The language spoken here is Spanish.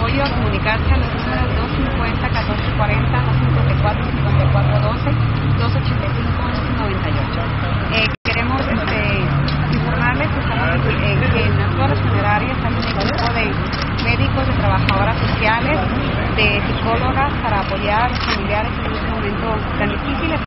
apoyo a comunicarse a los números 250-1440, 254-5412, 285-98. Queremos informarles que estamos en todas las funerarias hay un equipo de médicos, de trabajadoras sociales, de psicólogas para apoyar a los familiares en este momento tan difícil.